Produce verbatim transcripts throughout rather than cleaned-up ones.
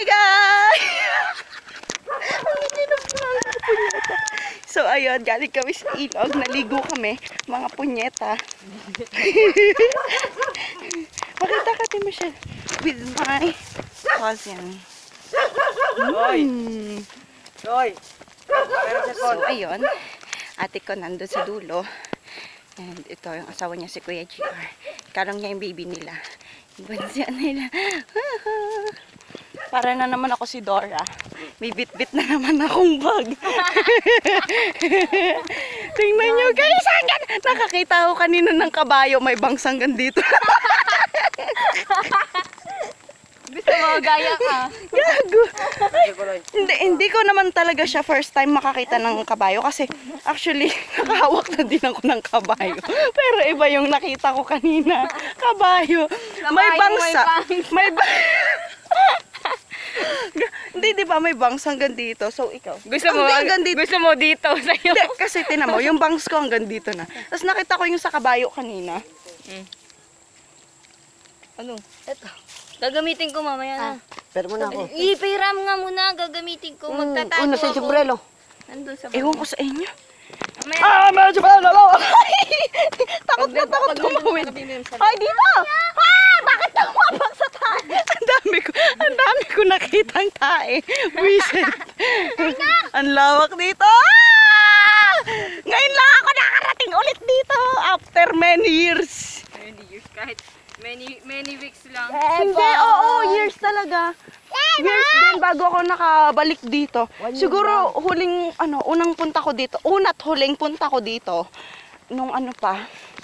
guys! So ayun, galing kami sa ilog, naligo kami, mga punyeta. Pakita ka din mo siya with my cousin. Hoy! Hmm. Hoy! So ayun, ate ko nandun sa dulo. And ito yung asawa niya si Kuya G R. Karong niya yung baby nila. Ibansiya nila. Para na naman ako si Dora. May bit-bit na naman akong bag. Tingnan nyo guys, hanggang nakakita ako kanina ng kabayo. May bangsang dito. Gusto mo, gaya ka. Gago. Hindi, hindi ko naman talaga siya first time makakita ng kabayo. Kasi actually, nakahawak na din ako ng kabayo. Pero iba yung nakita ko kanina. Kabayo. May bangsa. May bangsa. Hindi, di ba may bangs hanggang dito? So, ikaw. Gusto mo, hanggang dito. gusto mo dito sa'yo. Hindi, kasi tinan mo, yung bangs ko hanggang dito na. Tapos nakita ko yung sa kabayo kanina. Hmm. Ano? Ito. Gagamitin ko mamaya na. Pero muna ako. Ipiram nga muna, gagamitin ko. Magtatago Una sa ako. sombrero. Nandun sa Ewan ko sa inyo. Mamaya. Ah, medyo pala lalo. Takot na takot tumawid. Ay, dito! Ah, bakit tumabag sa tae? Ang dami ko, ang dami ko nakitang tae. Wisit. Ang lawak dito. Ah! Ngayon lang ako nakarating ulit dito after many years. Many years, kahit many, many weeks lang. Hindi, oo, years talaga. Years din bago ako nakabalik dito. Siguro huling, ano, unang punta ko dito. Una't huling punta ko dito. Nung ano pa.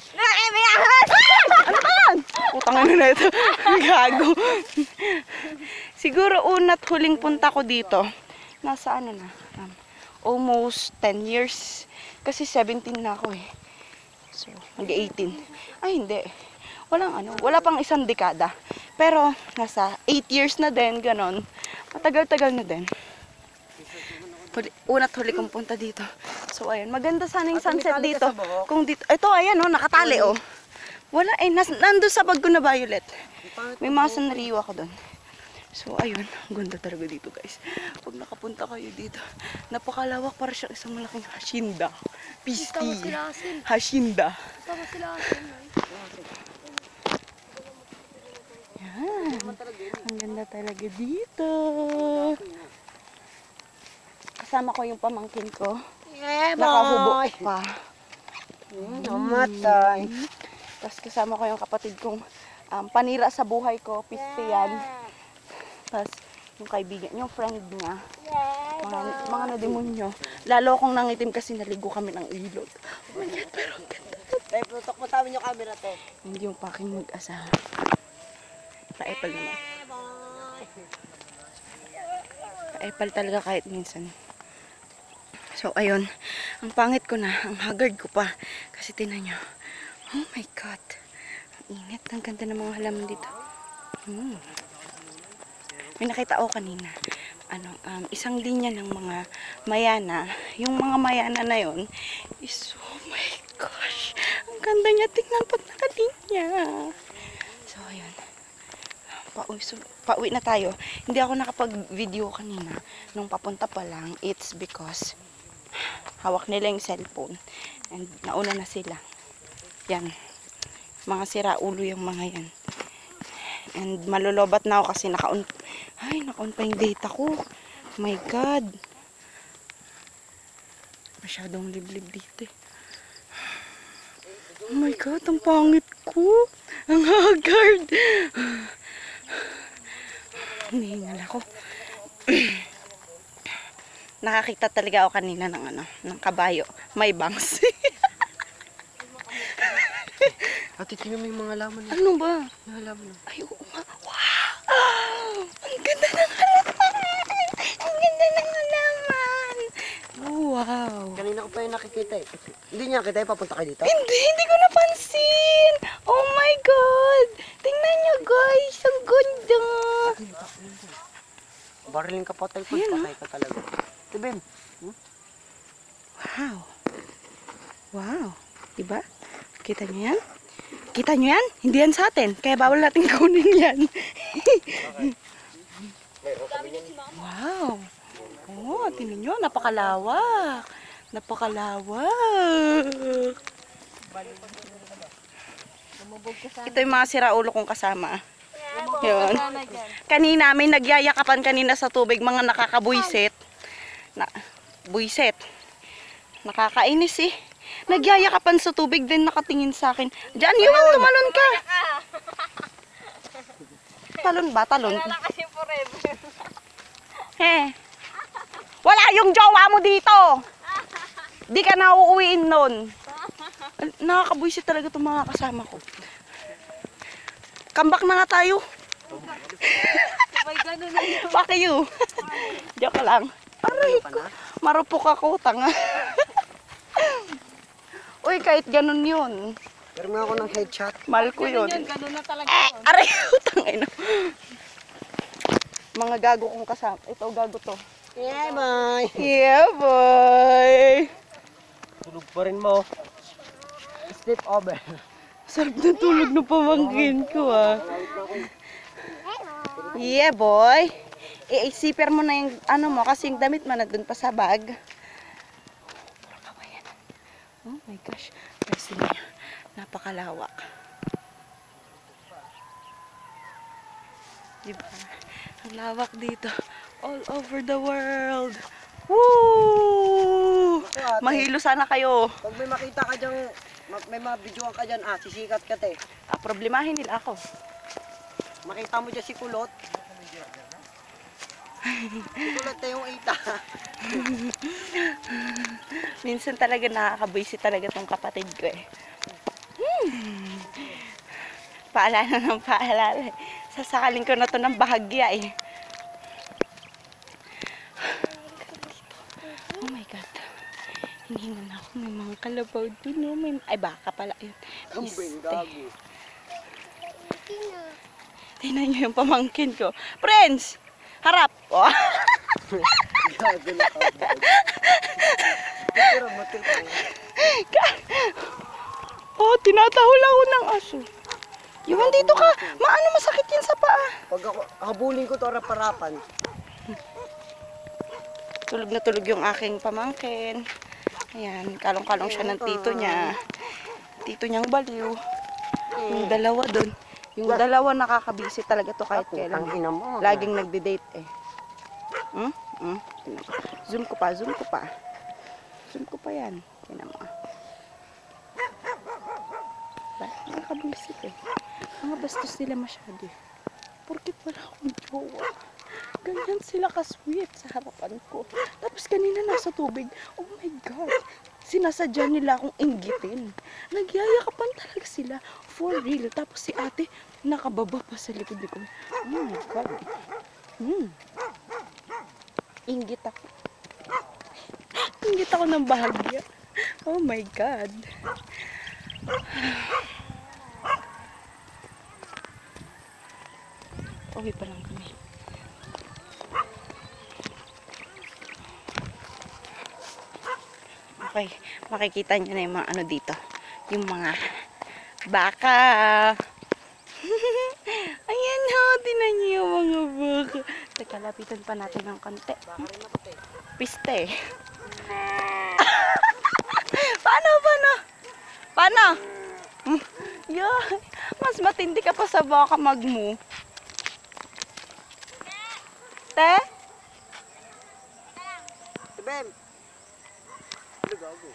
Ano ba yan? Utang na ito. Gago. Siguro una't huling punta ko dito. Nasa ano na. Um, almost ten years. Kasi seventeen na ako eh. So, mag-eighteen. Ay, hindi. Walang ano, wala pang isang dekada. Pero, nasa eight years na din, ganon. Matagal-tagal na din. Huli, una't huli kong punta dito. So, ayun, maganda sana yung sunset dito. Kung dito, ito, ayan, oh, nakatali, oh. Wala, eh, nas, nandun sa bag ko na violet. May mga sanariwa ko doon. So, ayun, ang ganda talaga dito, guys. Pag nakapunta kayo dito, napakalawak para siyang isang malaking hacienda. Pisti. Hacienda. Tama sila asin. Yan. Ang ganda talaga dito. Kasama ko yung pamangkin ko. Nakahubok pa. Namatay. Tapos kasama ko yung kapatid kong um, panira sa buhay ko, Pistian. Tapos yung kaibigan, yung friend niya. Mga, mga nademonyo. Lalo akong nangitim kasi naligo kami ng ilog. Oh my God, pero ang ganda. Tay, putok mo tamin yung camera, te. Hindi yung paking mag-asawa. Pa-epal naman. Pa-epal talaga kahit minsan. So, ayun. Ang pangit ko na. Ang haggard ko pa. Kasi tinan nyo. Oh my God. Ang init. Ang ganda ng mga halaman dito. Hmm. May nakita ako kanina. Ano, um, isang linya ng mga mayana. Yung mga mayana na yon is, oh my gosh. Ang ganda niya. Tingnan pag nakalinya. So, ayun. Pauwi, so, pauwi na tayo. Hindi ako nakapag-video kanina. Nung papunta pa lang, it's because hawak nila yung cellphone. And nauna na sila. Yan. Mga siraulo yung mga yan. And malulobat na ako kasi naka-on. Ay, naka-on pa yung data ko. Oh my God. Masyadong liblib dito eh. Oh my God, ang pangit ko. Ang haggard. Hinihingal ako. Nakakita talaga ako kanina ng ano, ng kabayo. May bangs. Ate, tingnan mo yung mga laman. Ano ba? Yung halaman. Ay, oo nga. Wow! Ang ganda ng halaman! Ang ganda ng halaman! Wow! Kanina ko pa yung nakikita eh. Hindi niya nakita eh, papunta kayo dito? Hindi, hindi ko napansin! Oh my God! Tingnan nyo guys! Ang ganda! Bariling ka patay ko, Ayan, patay ka talaga. Tibim. Hmm? Wow! Wow! Diba? Kita nyo yan? Kita nyo yan? Hindi yan sa atin. Kaya bawal natin kunin yan. Wow. Oh, tingnan nyo, napakalawak. Napakalawak. Ito yung mga siraulo kong kasama. Yun. Kanina may nagyayakapan kanina sa tubig, mga nakakabuisit. Na, buisit. Nakakainis eh. Nagyayakapan sa tubig din nakatingin sa akin. Diyan, Yuan, tumalon ka. Talon ba? Talon? Wala kasi forever. Eh. Wala yung jowa mo dito. Di ka na uuwiin nun. Nakakabuisit talaga itong mga kasama ko. Comeback na nga tayo. May gano'n na yun. Fuck you. Joke lang. Aray ko. Marupok ako, tanga. Uy, kahit ganun yun. Pero nga ako ng headshot. Mahal ko yun. Yun, gano'n na talaga Eh, yun. aray ko, tangay na. Mga gago kong kasama. Ito, gago to. Yeah, bye. Yeah, boy. Tulog pa rin mo. Sleep over. Sarap na tulog ng pamangkin ko, ah. Yeah, boy. I-zipper mo na yung ano mo kasi yung damit mo na dun pa sa bag. Oh my gosh. Guys, yun yun. Napakalawak. Diba? Ang lawak dito. All over the world. Woo! Mahilo sana kayo. Pag may makita ka dyan, ma- may mga videoan ka dyan, ah, sisikat ka te. Ah, problemahin nila ako. Makita mo dyan si Kulot. Si Kulot na yung ita. Minsan talaga nakakabuisit talaga tong kapatid ko eh. Hmm. Paalala ng paalala. Sasakalin ko na to ng bahagya eh. Oh my God. Hinihingan ako. May mga kalabaw dun. No? May... Ay baka pala yun. Kambing, Iste. gago. Tingnan nyo yung pamangkin ko. Friends! Harap! Oh. Gago na ka. Pero matito. Oh, tinatahol ako ng aso. Iwan dito ka. Maano masakit yan sa paa. Pag ako, habulin ko to harap-harapan. Tulog na tulog yung aking pamangkin. Ayan, kalong-kalong siya ng tito niya. Tito niyang baliw. Yung dalawa doon. Yung dalawa nakakabisi talaga to kahit Ang kailan. ina mo. Laging nagde-date eh. Hmm? Hmm? Zoom ko pa, zoom ko pa. Zoom ko pa yan. Tingnan mo. Ba? Nakakabisit eh. Mga bastos nila masyado eh. Porkit wala akong jowa. Ganyan sila ka-sweet sa harapan ko. Tapos kanina nasa tubig. Oh my God. Sinasadya nila akong inggitin. Nagyayakapan talaga sila. For real. Tapos si ate, nakababa pa sa likod ko. Oh my God. Hmm. Inggit ako. Inggit ako ng bahagya. Oh my God. Uwi pa lang kami. Okay, makikita nyo na yung mga ano dito. Yung mga baka. Ayan o, tinan nyo yung mga baka. Teka, lapitan pa natin ng konti. Piste. Paano, paano? Paano? Hmm, yeah. Mas matindi ka pa sa baka magmu. Te? Tibem. Ano gago?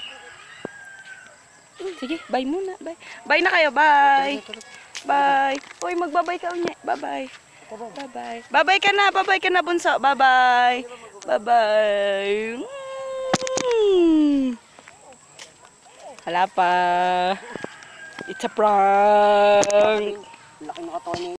Sige, bye muna. Bye. Bye na kayo. Bye. Bye. Uy, magbabay ka unya. Bye-bye. Bye-bye. Bye-bye ka na. Bye-bye ka na, bunso. Bye-bye. Bye-bye. Mm. Hala pa. It's a prank. Laki ng katawan niya.